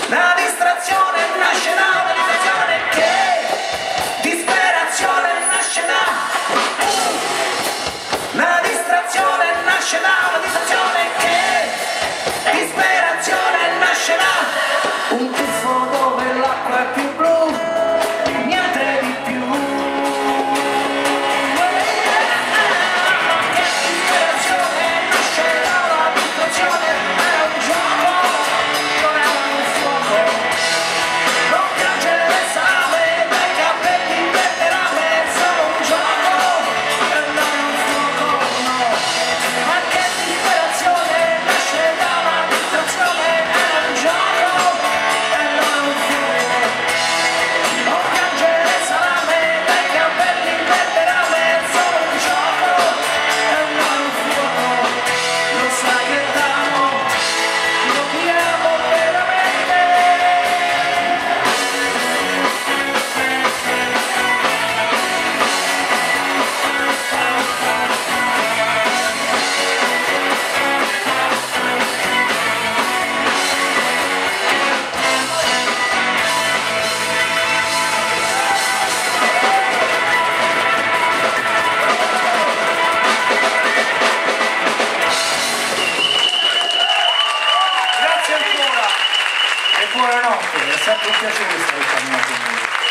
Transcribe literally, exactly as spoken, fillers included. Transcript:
La distrazione nasce da una distrazione che disperazione nasce da la distrazione nasce da una distrazione che disperazione nasce da un tuffo dove l'acqua è più blu, niente di più. Che disperazione nasce da una distrazione, è un gioco, non è un fuoco. Non piangere l'esame dai capelli per rame, è solo un gioco e non è un fuoco, no. Ma che disperazione nasce da una distrazione, è un gioco e non è un fuoco. Non piangere l'esame dai capelli per rame, è solo un gioco e non è un fuoco. Lo sai che t'amo, lo chiamo veramente. Grazie ancora e buonanotte, è sempre un piacere stare con voi.